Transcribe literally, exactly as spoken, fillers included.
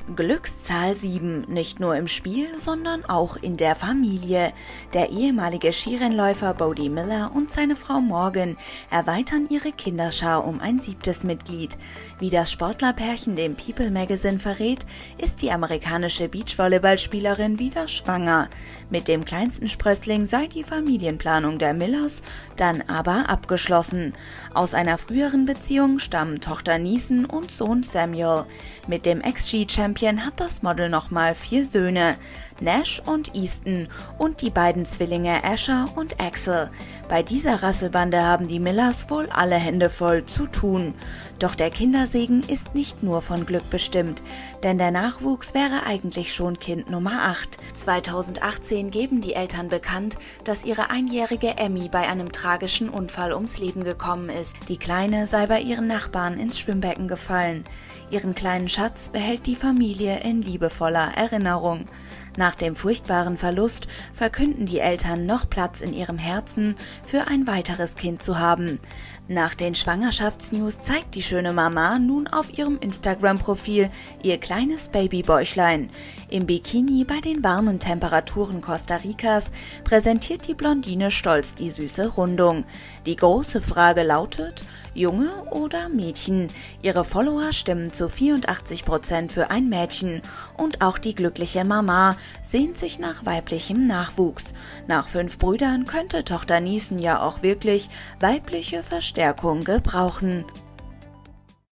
Glückszahl sieben, nicht nur im Spiel, sondern auch in der Familie. Der ehemalige Skirennläufer Bode Miller und seine Frau Morgan erweitern ihre Kinderschar um ein siebtes Mitglied. Wie das Sportlerpärchen dem People Magazine verrät, ist die amerikanische Beachvolleyballspielerin wieder schwanger. Mit dem kleinsten Sprössling sei die Familienplanung der Millers dann aber abgeschlossen. Aus einer früheren Beziehung stammen Tochter Neeson und Sohn Samuel. Mit dem Ex-Ski-Champion hat das Model nochmal vier Söhne, Nash und Easton, und die beiden Zwillinge Asher und Axel. Bei dieser Rasselbande haben die Millers wohl alle Hände voll zu tun. Doch der Kindersegen ist nicht nur von Glück bestimmt, denn der Nachwuchs wäre eigentlich schon Kind Nummer acht. zweitausendachtzehn geben die Eltern bekannt, dass ihre einjährige Emmy bei einem tragischen Unfall ums Leben gekommen ist. Die Kleine sei bei ihren Nachbarn ins Schwimmbecken gefallen. Ihren kleinen Schatz behält die Familie in liebevoller Erinnerung. Nach dem furchtbaren Verlust verkünden die Eltern noch Platz in ihrem Herzen für ein weiteres Kind zu haben. Nach den Schwangerschaftsnews zeigt die schöne Mama nun auf ihrem Instagram-Profil ihr kleines Babybäuchlein. Im Bikini bei den warmen Temperaturen Costa Ricas präsentiert die Blondine stolz die süße Rundung. Die große Frage lautet: Junge oder Mädchen? Ihre Follower stimmen zu vierundachtzig Prozent für ein Mädchen und auch die glückliche Mama sehnt sich nach weiblichem Nachwuchs. Nach fünf Brüdern könnte Tochter Neeson ja auch wirklich weibliche Verstärkung gebrauchen.